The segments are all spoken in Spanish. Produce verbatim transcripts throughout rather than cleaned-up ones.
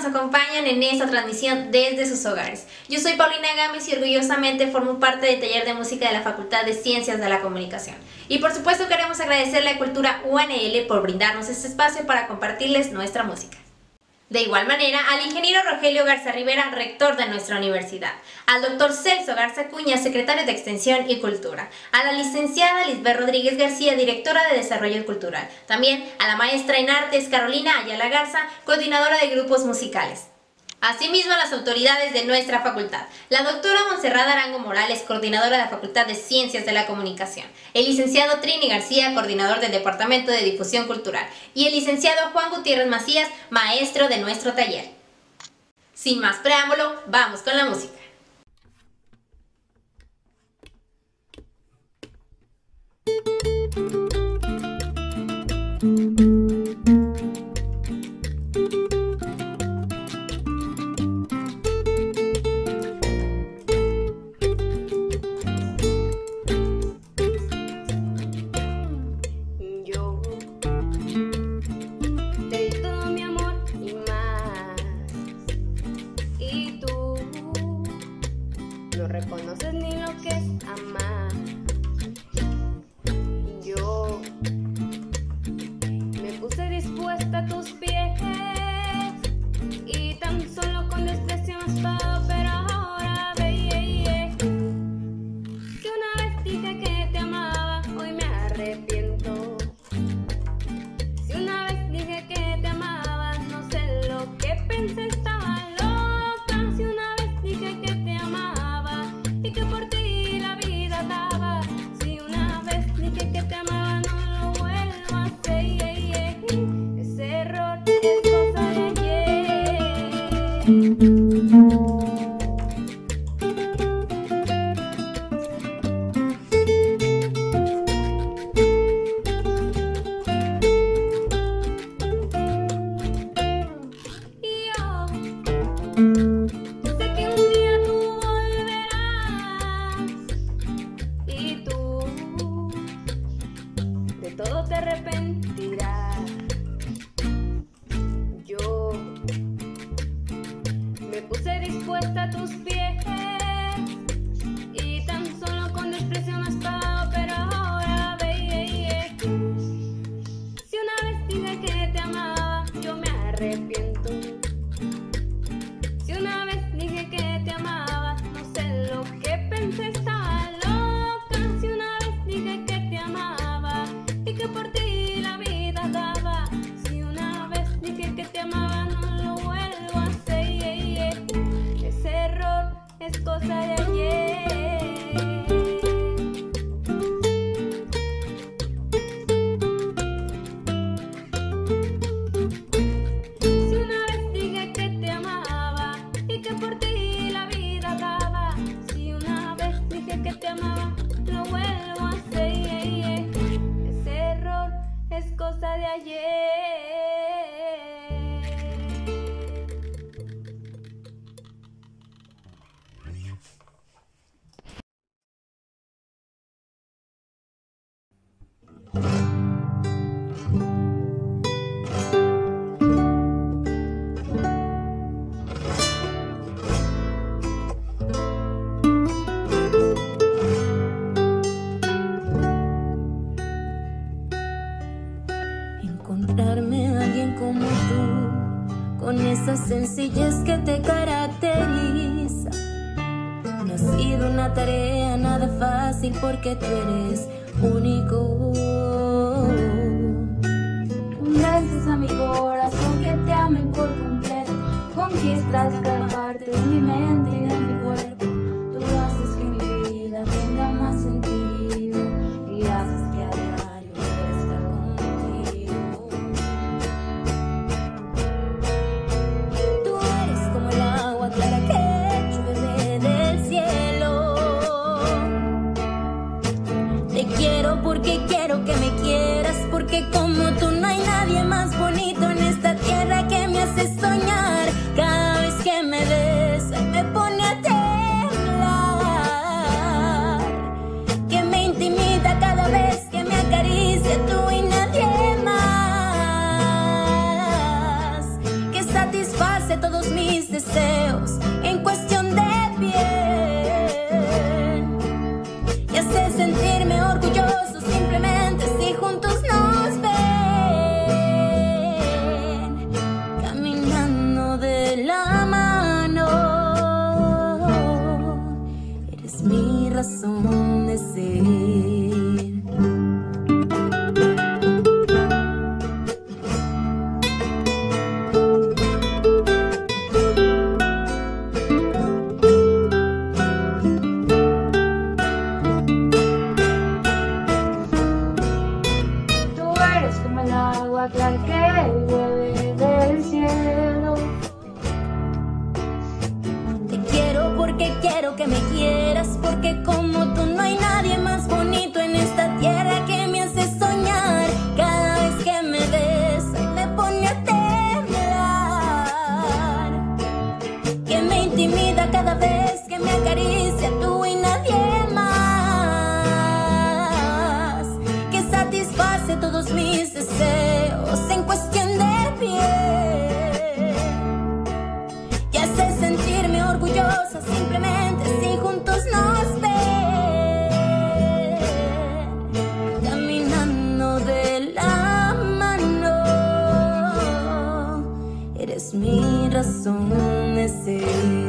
nos acompañan en esta transmisión desde sus hogares. Yo soy Paulina Gámez y orgullosamente formo parte del taller de música de la Facultad de Ciencias de la Comunicación. Y por supuesto queremos agradecerle a Cultura U N L por brindarnos este espacio para compartirles nuestra música. De igual manera, al ingeniero Rogelio Garza Rivera, rector de nuestra universidad, al doctor Celso Garza Cuña, secretario de Extensión y Cultura, a la licenciada Lisbeth Rodríguez García, directora de Desarrollo Cultural, también a la maestra en artes Carolina Ayala Garza, coordinadora de grupos musicales. Asimismo, a las autoridades de nuestra facultad, la doctora Montserrat Arango Morales, coordinadora de la Facultad de Ciencias de la Comunicación, el licenciado Trini García, coordinador del Departamento de Difusión Cultural, y el licenciado Juan Gutiérrez Macías, maestro de nuestro taller. Sin más preámbulo, vamos con la música. No reconoces ni lo que es amar. Yo me puse dispuesta a tus pies y tan solo con desprecio me has pagado, pero ahora ve, yeah, yeah. Que una vez dije que te amaba, hoy me arrepiento. Si una vez dije que te amaba, no sé lo que pensé, estaba loca. Si una vez dije que te amaba y que por ti la vida daba, si una vez dije que te amaba, no lo vuelvo a hacer, yeah, yeah. Ese error es cosa de ayer. Todo te arrepentirás. Yo me puse dispuesta a tus pies y tan solo con desprecio me has pagado, pero ahora ve, yeah, yeah. Si una vez dije que te amaba, yo me arrepiento. Si una vez dije que te amaba, no sé lo que pensé, estaba loca. Si una vez dije que te amaba y que por ti la vida daba, si una vez dije que te amaba, no lo vuelvo a hacer, yeah, yeah. Ese error es cosa de ayer. Si una vez dije que te amaba y que por ti la vida daba, si una vez dije que te amaba, lo vuelvo a hacer, yeah, yeah. Ese error es cosa de ayer. Encontrarme a alguien como tú, con esa sencillez que te caracteriza, no ha sido una tarea nada fácil porque tú eres único. Gracias a mi corazón que te amen por completo, conquistas cada parte de mi mente y de mi cuerpo. Tú haces que mi vida tenga más sentido y haces que a diario quiera estar contigo. Tú eres como el agua clara que llueve del cielo. Te quiero porque quiero que me quieras, porque como tú no hay nadie más bonito en esta tierra que me hace soñar. Cada vez que me besas me pone a temblar. deseos en cuestión de piel. Y hace sentirme orgulloso simplemente si juntos nos ven, caminando de la mano. Eres mi razón de ser. Clara que llueve del cielo. Te quiero porque quiero que me quieras, porque como tú no hay nadie más bonito en esta tierra que me hace soñar. Cada vez que me besa y me pone a temblar, que me intimida cada vez que me acaricia tú y nadie más, que satisface todos mis deseos en cuestión de piel, y hace sentirme orgullosa simplemente si juntos nos ven, caminando de la mano. Eres mi razón de ser.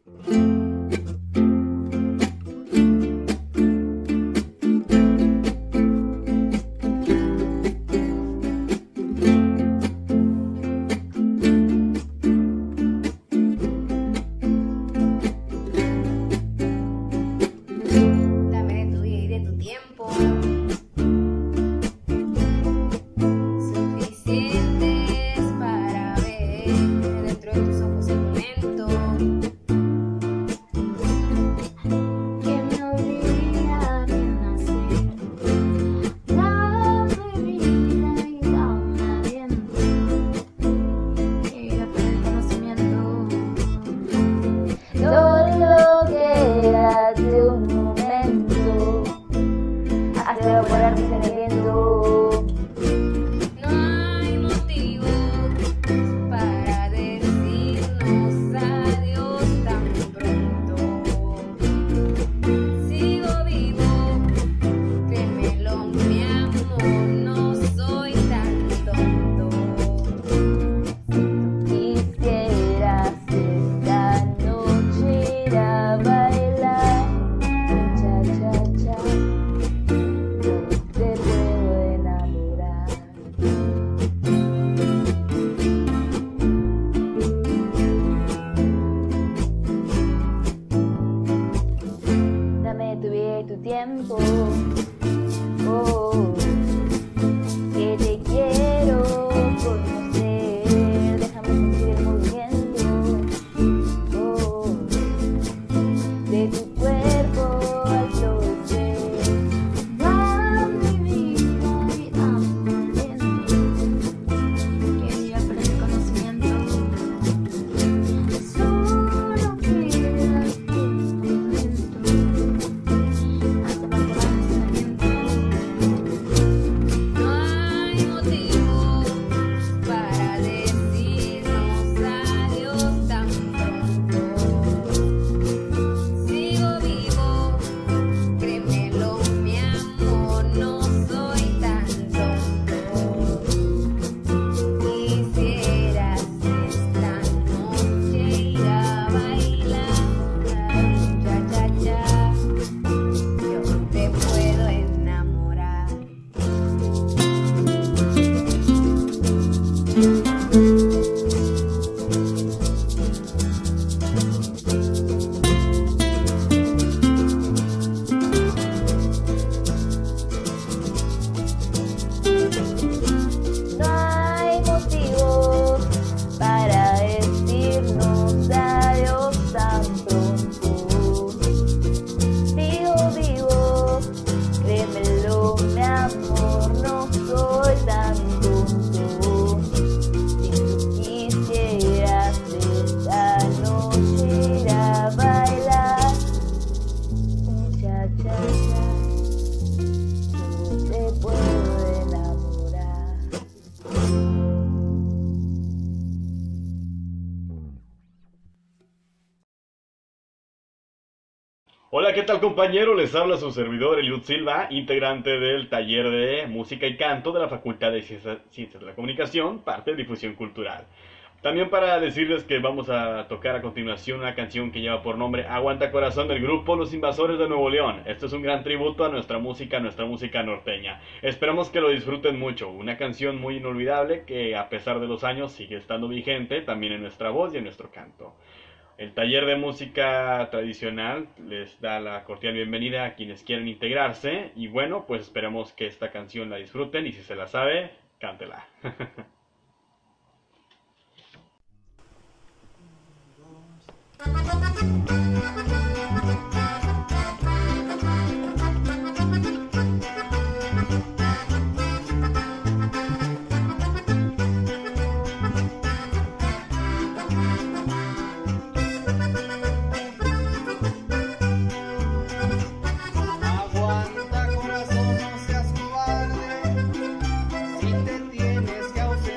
Hola, ¿qué tal, compañero? Les habla su servidor Eliud Silva, integrante del taller de música y canto de la Facultad de Ciencias, Ciencias de la Comunicación, parte de difusión cultural. También para decirles que vamos a tocar a continuación una canción que lleva por nombre Aguanta Corazón, del grupo Los Invasores de Nuevo León. Esto es un gran tributo a nuestra música, a nuestra música norteña. Esperamos que lo disfruten mucho. Una canción muy inolvidable que a pesar de los años sigue estando vigente también en nuestra voz y en nuestro canto. El taller de música tradicional les da la cordial bienvenida a quienes quieren integrarse. Y bueno, pues esperamos que esta canción la disfruten y si se la sabe, cántela.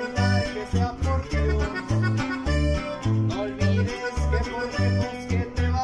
Que te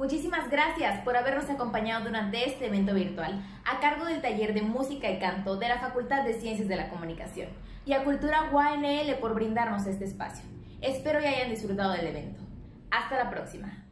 Muchísimas gracias por habernos acompañado durante este evento virtual a cargo del taller de música y canto de la Facultad de Ciencias de la Comunicación y a Cultura U A N L por brindarnos este espacio. Espero que hayan disfrutado del evento. Hasta la próxima.